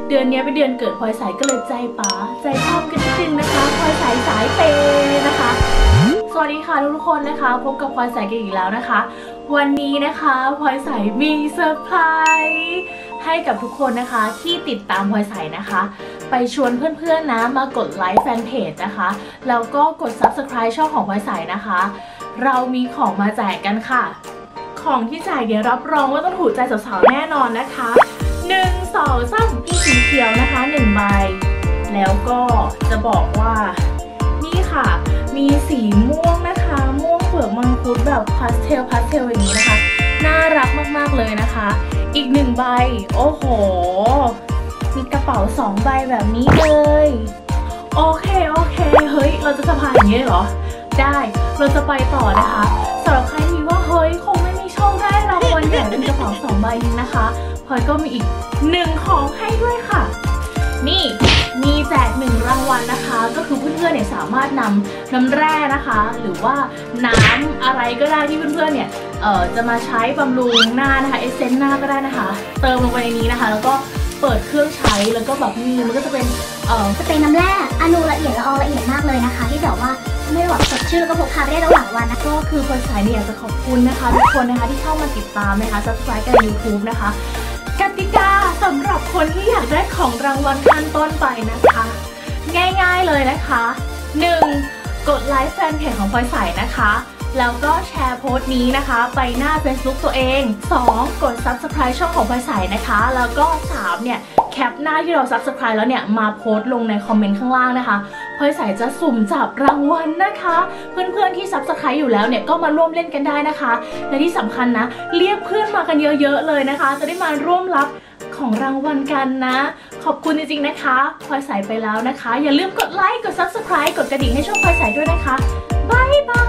เดือนนี้เป็นเดือนเกิดพลอยสายก็เลยใจป๋าใจป้อมกันนิดนึงนะคะพลอยสายสายเปย์นะคะสวัสดีค่ะทุกคนนะคะพบกับพลอยสายกันอีกแล้วนะคะวันนี้นะคะพลอยสายมีเซอร์ไพรส์ให้กับทุกคนนะคะที่ติดตามพลอยสายนะคะไปชวนเพื่อนๆนะมากดไลค์แฟนเพจนะคะแล้วก็กด Subscribe ช่องของพลอยสายนะคะเรามีของมาแจกกันค่ะของที่แจกเดี๋ยวรับรองว่าต้องถูกใจสาวๆแน่นอนนะคะ1 2 3มีสีเขียวนะคะ1ใบแล้วก็จะบอกว่านี่ค่ะมีสีม่วงนะคะม่วงเปลือกมังคุดแบบพาสเทลอย่างนี้นะคะน่ารักมากๆเลยนะคะอีก1ใบโอ้โหมีกระเป๋า2ใบแบบนี้เลยโอเคเฮ้ยเราจะสะพายอย่างนี้เหรอได้เราจะไปต่อนะคะสำหรับใครที่ว่าเฮ้ยคงไม่มีโชคได้รางวัลใหญ่เป็นกระเป๋า2ใบนี้นะคะพลอยก็มีอีก1ของให้ด้วยค่ะนี่มีแจก1รางวัลนะคะก็คือเพื่อนๆเนี่ยสามารถนำน้ำแร่นะคะหรือว่าน้ำอะไรก็ได้ที่เพื่อนๆเนี่ยจะมาใช้บำรุงหน้านะคะเอเซนต์หน้าก็ได้นะคะเติมลงไปในนี้นะคะแล้วก็เปิดเครื่องใช้แล้วก็แบบนี่มันก็จะเป็นสเปรย์น้ำแร่อนูละเอียดละออละเอียดมากเลยนะคะที่แบบว่าไม่ได้แบบสดชื่นแล้วก็พกพาไปได้ระหว่างวันนะก็คือพลอยสายเนี่ยอยากจะขอบคุณนะคะทุกคนนะคะที่เข้ามาติดตามนะคะ Subscribe กันใน YouTube นะคะกติกาสำหรับคนที่อยากได้ของรางวัลขั้นต้นไปนะคะง่ายๆเลยนะคะ1กดไลค์แฟนเพจของพลอยสายนะคะแล้วก็แชร์โพสต์นี้นะคะไปหน้า Facebook ตัวเอง2กด Subscribe ช่องของพลอยสายนะคะแล้วก็3เนี่ยแคปหน้าที่เรา Subscribe แล้วเนี่ยมาโพสต์ลงในคอมเมนต์ข้างล่างนะคะพลอยสายจะสุ่มจับรางวัลนะคะเพื่อนๆที่ Subscribe อยู่แล้วเนี่ยก็มาร่วมเล่นกันได้นะคะและที่สำคัญนะเรียกเพื่อนมากันเยอะๆเลยนะคะจะได้มาร่วมรับของรางวัลกันนะขอบคุณจริงๆนะคะพลอยสายไปแล้วนะคะอย่าลืมกดไลค์กด Subscribe กดกระดิ่งให้ช่องพลอยสายด้วยนะคะบ๊ายบาย